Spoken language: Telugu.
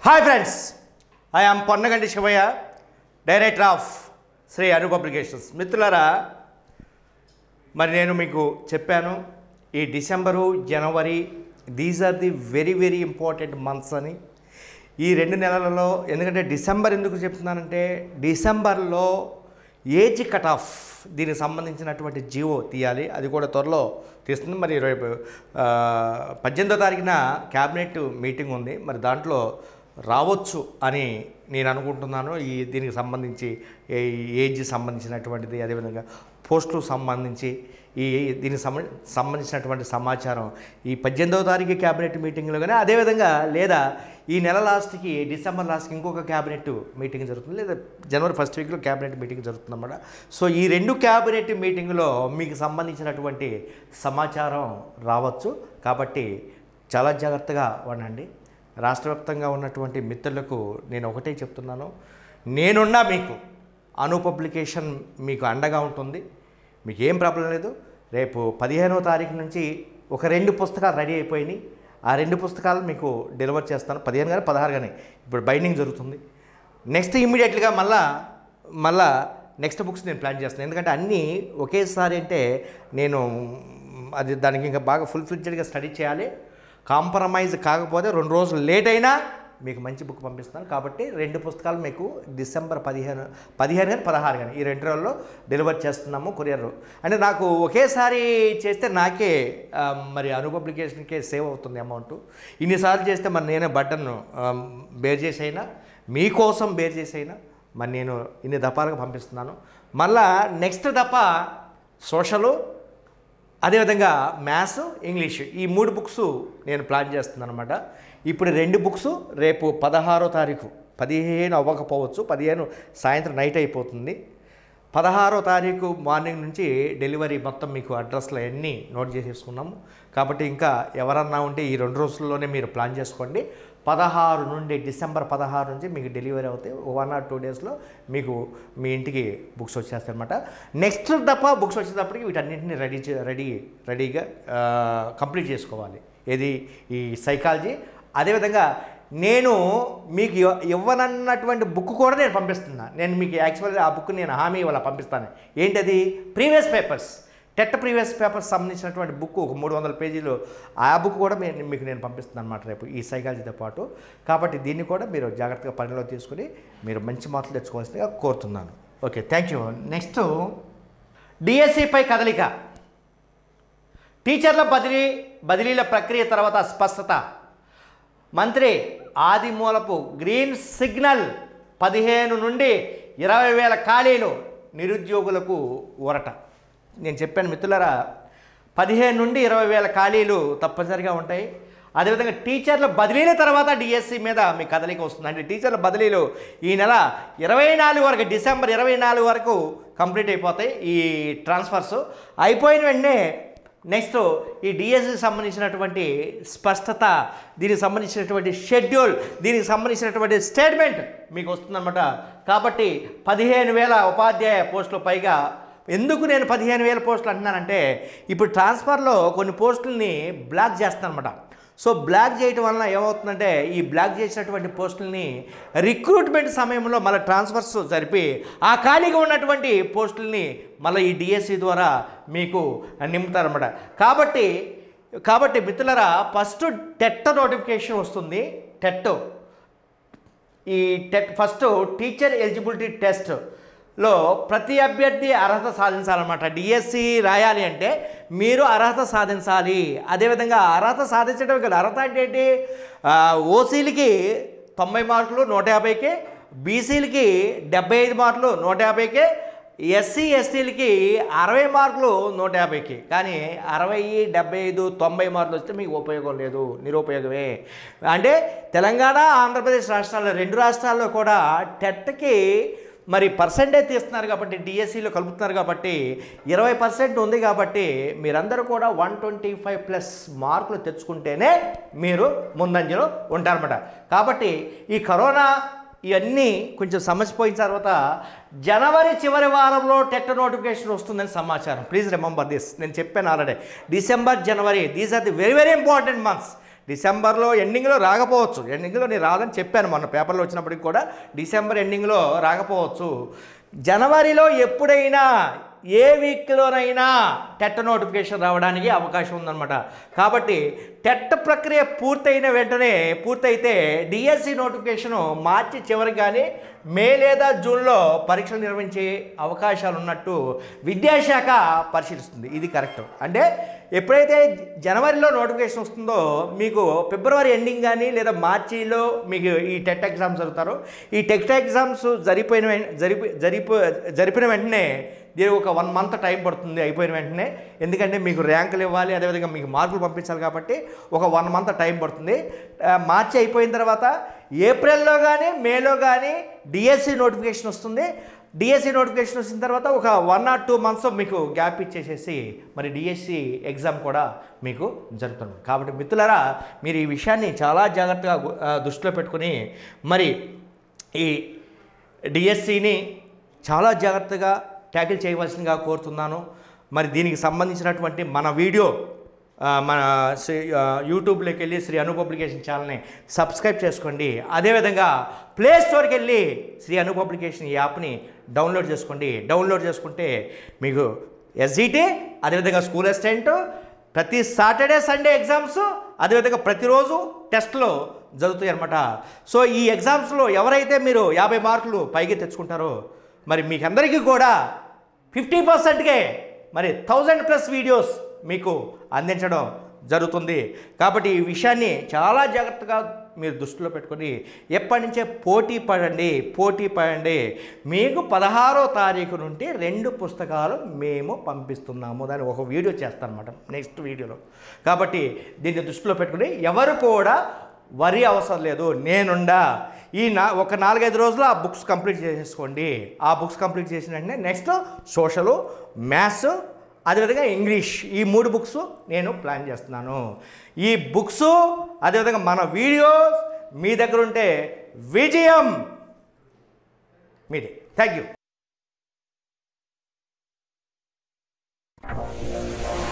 Hi friends, I am Ponnaganti Sivaiah, director of Sri Anu publications. మిత్రులారా, మరి నేను మీకు చెప్పాను ఈ డిసెంబరు జనవరి these are the very very important months అని. ఈ 2 నెలలలో, ఎందుకంటే డిసెంబర్ ఎందుకు చెప్తున్నానంటే డిసెంబర్లో ఏజ్ కట్ ఆఫ్ దీనికి సంబంధించినటువంటి జీవో తీయాలి. అది కూడా త్వరలో తీస్తుంది. మరి రేపు 18వ తారీఖున క్యాబినెట్ మీటింగ్ ఉంది. మరి దాంట్లో రావచ్చు అని నేను అనుకుంటున్నాను. దీనికి సంబంధించి ఏజ్ సంబంధించినటువంటిది, అదేవిధంగా పోస్టులకు సంబంధించి దీనికి సంబంధించినటువంటి సమాచారం ఈ 18వ తారీఖు క్యాబినెట్ మీటింగ్లో కానీ, అదేవిధంగా లేదా ఈ నెల లాస్ట్కి డిసెంబర్ లాస్ట్కి ఇంకొక క్యాబినెట్ మీటింగ్ జరుగుతుంది, లేదా జనవరి ఫస్ట్ వీక్లో క్యాబినెట్ మీటింగ్ జరుగుతుంది అన్నమాట. సో ఈ 2 క్యాబినెట్ మీటింగ్లో మీకు సంబంధించినటువంటి సమాచారం రావచ్చు. కాబట్టి చాలా జాగ్రత్తగా ఉండండి. రాష్ట్ర వ్యాప్తంగా ఉన్నటువంటి మిత్రులకు నేను ఒకటే చెప్తున్నాను, నేనున్నా మీకు అను పబ్లికేషన్ మీకు అండగా ఉంటుంది. మీకు ఏం ప్రాబ్లం లేదు. రేపు 15వ తారీఖు నుంచి ఒక 2 పుస్తకాలు రెడీ అయిపోయినాయి. ఆ 2 పుస్తకాలు మీకు డెలివర్ చేస్తాను. 15 కానీ 16 కానీ ఇప్పుడు బైండింగ్ జరుగుతుంది. నెక్స్ట్ ఇమ్మీడియట్గా మళ్ళా నెక్స్ట్ బుక్స్ నేను ప్లాన్ చేస్తాను. ఎందుకంటే అన్నీ ఒకేసారి అంటే నేను దానికి ఇంకా బాగా ఫుల్ ఫ్లెడ్జ్డ్గా స్టడీ చేయాలి. కాంప్రమైజ్ కాకపోతే 2 రోజులు లేట్ అయినా మీకు మంచి బుక్ పంపిస్తాను. కాబట్టి 2 పుస్తకాలు మీకు డిసెంబర్ 15 కానీ 16 కానీ ఈ 2 రోజుల్లో డెలివర్ చేస్తున్నాము కొరియర్. అంటే నాకు ఒకేసారి చేస్తే నాకే మరి అను పబ్లికేషన్కే సేవ్ అవుతుంది అమౌంట్. ఇన్నిసార్లు చేస్తే మరి నేనే బటన్ను బేర్ చేసైనా మీకోసం బేర్ చేసైనా మరి నేను ఇన్ని దఫాలుగా పంపిస్తున్నాను. మళ్ళా నెక్స్ట్ దఫా సోషలు, అదేవిధంగా మ్యాథ్స్, ఇంగ్లీష్ ఈ 3 బుక్స్ నేను ప్లాన్ చేస్తున్నాను అనమాట. ఇప్పుడు 2 బుక్స్ రేపు 16వ తారీఖు, 15 అవ్వకపోవచ్చు, 15 సాయంత్రం నైట్ అయిపోతుంది. 16వ తారీఖు మార్నింగ్ నుంచి డెలివరీ మొత్తం మీకు అడ్రస్లో అన్నీ నోట్ చేసేసుకున్నాము. కాబట్టి ఇంకా ఎవరన్నా ఉంటే ఈ 2 రోజుల్లోనే మీరు ప్లాన్ చేసుకోండి. 16 నుండి డిసెంబర్ 16 నుంచి మీకు డెలివరీ అవుతాయి. 1 or 2 డేస్లో మీకు మీ ఇంటికి బుక్స్ వచ్చేస్తాయి అనమాట. నెక్స్ట్ దఫా బుక్స్ వచ్చేటప్పటికి వీటన్నింటినీ రెడీగా కంప్లీట్ చేసుకోవాలి. ఏది ఈ సైకాలజీ. అదేవిధంగా నేను మీకు ఇవ్వనన్నటువంటి బుక్ కూడా నేను పంపిస్తున్నాను. నేను మీకు యాక్చువల్గా ఆ బుక్ నేను హామీ ఇవాళ పంపిస్తాను. ఏంటది? Previous papers, TET previous papers సంబంధించినటువంటి బుక్ ఒక 300 పేజీలు. ఆ బుక్ కూడా మీకు నేను పంపిస్తున్నాను అనమాట రేపు ఈ సైకాలజీతో పాటు. కాబట్టి దీన్ని కూడా మీరు జాగ్రత్తగా పరిగణలో తీసుకుని మీరు మంచి మార్కులు తెచ్చుకోవాల్సిందిగా కోరుతున్నాను. Okay, thank you. నెక్స్ట్ డిఎస్సిపై కదలిక. టీచర్ల బదిలీల ప్రక్రియ తర్వాత స్పష్టత. మంత్రి ఆదిమూలపు గ్రీన్ సిగ్నల్. 15 నుండి 20,000 ఖాళీలు నిరుద్యోగులకు ఊరట. నేను చెప్పాను మిత్రులారా, 15 నుండి 20,000 ఖాళీలు తప్పనిసరిగా ఉంటాయి. అదేవిధంగా టీచర్ల బదిలీల తర్వాత డిఎస్సి మీద మీ కదలిక వస్తుంది. అంటే టీచర్ల బదిలీలు ఈ నెల 24 వరకు, డిసెంబర్ 24 వరకు కంప్లీట్ అయిపోతాయి. ఈ ట్రాన్స్ఫర్స్ అయిపోయిన వెంటనే నెక్స్ట్ ఈ డిఎస్సికి సంబంధించినటువంటి స్పష్టత, దీనికి సంబంధించినటువంటి షెడ్యూల్, దీనికి సంబంధించినటువంటి స్టేట్మెంట్ మీకు వస్తుందన్నమాట. కాబట్టి 15,000 ఉపాధ్యాయ పోస్టులు పైగా. ఎందుకు నేను 15,000 పోస్టులు అంటున్నానంటే, ఇప్పుడు ట్రాన్స్ఫర్లో కొన్ని పోస్టులని బ్లాక్ చేస్తానమాట. సో బ్లాక్ చేయడం వలన ఏమవుతుందంటే, ఈ బ్లాక్ చేసినటువంటి పోస్టులని రిక్రూట్మెంట్ సమయంలో మళ్ళీ ట్రాన్స్ఫర్స్ జరిపి ఆ ఖాళీగా ఉన్నటువంటి పోస్టులని మళ్ళీ ఈ డిఎస్సి ద్వారా మీకు నింపుతారన్నమాట. కాబట్టి మిత్రులారా, ఫస్ట్ టెట్ నోటిఫికేషన్ వస్తుంది. ఫస్ట్ టీచర్ ఎలిజిబిలిటీ టెస్ట్లో ప్రతి అభ్యర్థి అర్హత సాధించాలన్నమాట. డిఎస్సి రాయాలి అంటే మీరు అర్హత సాధించాలి. అదేవిధంగా అర్హత సాధించడం కదా, అర్హత అంటే ఏంటి? ఓసీలకి 90 మార్కులు 150కే, బీసీలకి 75 మార్కులు 150కే, ఎస్సీ ఎస్టీలకి 60 మార్కులు 150కి. కానీ 60, 75, 90 మార్కులు వస్తే మీకు ఉపయోగం లేదు, నిరుపయోగమే. అంటే తెలంగాణ, ఆంధ్రప్రదేశ్ రాష్ట్రాల్లో 2 రాష్ట్రాల్లో కూడా టెట్కి మరి పర్సెంటేజ్ తీస్తున్నారు కాబట్టి, డిఎస్సిలో కలుపుతున్నారు కాబట్టి 20% ఉంది. కాబట్టి మీరందరూ కూడా 125+ మార్కులు తెచ్చుకుంటేనే మీరు ముందంజలో ఉంటారన్నమాట. కాబట్టి ఈ కరోనా ఇవన్నీ కొంచెం సమస్య పోయిన తర్వాత జనవరి చివరి వారంలో టెట్ నోటిఫికేషన్ వస్తుందని సమాచారం. Please remember this. నేను చెప్పాను already, December, January, these are the very very important months. డిసెంబర్లో ఎండింగ్లో రాకపోవచ్చు, ఎండింగ్లో నేను రాదని చెప్పాను మొన్న పేపర్లో వచ్చినప్పటికి కూడా డిసెంబర్ ఎండింగ్లో రాకపోవచ్చు. జనవరిలో ఎప్పుడైనా ఏ వీక్లోనైనా టెట్ నోటిఫికేషన్ రావడానికి అవకాశం ఉందన్నమాట. కాబట్టి టెట్ ప్రక్రియ పూర్తయితే డిఎస్సి నోటిఫికేషను మార్చి చివరికి కానీ మే లేదా జూన్లో పరీక్షలు నిర్వహించే అవకాశాలు ఉన్నట్టు విద్యాశాఖ పరిశీలిస్తుంది. ఇది కరెక్ట్. అంటే ఎప్పుడైతే జనవరిలో నోటిఫికేషన్ వస్తుందో మీకు ఫిబ్రవరి ఎండింగ్ కానీ లేదా మార్చిలో మీకు ఈ టెట్ ఎగ్జామ్స్ జరుగుతారో, ఈ టెట్ ఎగ్జామ్స్ జరిపిన వెంటనే దీనికి ఒక 1 మంత్ టైం పడుతుంది అయిపోయిన వెంటనే. ఎందుకంటే మీకు ర్యాంకులు ఇవ్వాలి, అదేవిధంగా మీకు మార్కులు పంపించాలి కాబట్టి ఒక 1 మంత్ టైం పడుతుంది. మార్చి అయిపోయిన తర్వాత ఏప్రిల్లో కానీ మేలో కానీ డిఎస్సి నోటిఫికేషన్ వస్తుంది. డిఎస్సి నోటిఫికేషన్ వచ్చిన తర్వాత ఒక 1 or 2 months మీకు గ్యాప్ ఇచ్చేసేసి మరి డిఎస్సి ఎగ్జామ్ కూడా మీకు జరుగుతుంది. కాబట్టి మిత్రులారా, మీరు ఈ విషయాన్ని చాలా జాగ్రత్తగా దృష్టిలో పెట్టుకుని మరి ఈ డిఎస్సిని చాలా జాగ్రత్తగా ట్యాకిల్ చేయవలసిందిగా కోరుతున్నాను. మరి దీనికి సంబంధించినటువంటి మన వీడియో మన యూట్యూబ్లోకి వెళ్ళి శ్రీ అను పబ్లికేషన్ ఛానల్ని సబ్స్క్రైబ్ చేసుకోండి. అదేవిధంగా ప్లే స్టోర్కి వెళ్ళి శ్రీ అను పబ్లికేషన్ యాప్ని డౌన్లోడ్ చేసుకోండి. డౌన్లోడ్ చేసుకుంటే మీకు ఎస్జిటి, అదేవిధంగా స్కూల్ అసిస్టెంట్, ప్రతి సాటర్డే సండే ఎగ్జామ్స్, అదేవిధంగా ప్రతిరోజు టెస్ట్లు జరుగుతాయి అన్నమాట. సో ఈ ఎగ్జామ్స్లో ఎవరైతే మీరు 50 మార్కులు పైకి తెచ్చుకుంటారో మరి మీకందరికీ కూడా 50%కే మరి 1000+ వీడియోస్ మీకు అందించడం జరుగుతుంది. కాబట్టి ఈ విషయాన్ని చాలా జాగ్రత్తగా మీరు దృష్టిలో పెట్టుకొని ఎప్పటి నుంచే పోటీ పడండి. మీకు 16వ తారీఖు నుండి 2 పుస్తకాలు మేము పంపిస్తున్నాము. దాన్ని ఒక వీడియో చేస్తాను అన్నమాట నెక్స్ట్ వీడియోలో. కాబట్టి దీన్ని దృష్టిలో పెట్టుకుని ఎవరు కూడా వరి అవసరం లేదు, నేనుండా. ఒక 4-5 రోజులు ఆ బుక్స్ కంప్లీట్ చేసేసుకోండి. ఆ బుక్స్ కంప్లీట్ చేసిన వెంటనే నెక్స్ట్ సోషలు, మ్యాథ్స్, అదేవిధంగా ఇంగ్లీష్, ఈ 3 బుక్స్ నేను ప్లాన్ చేస్తున్నాను. ఈ బుక్స్ అదేవిధంగా మన వీడియోస్ మీ దగ్గర ఉంటే విజయం మీదే. Thank you.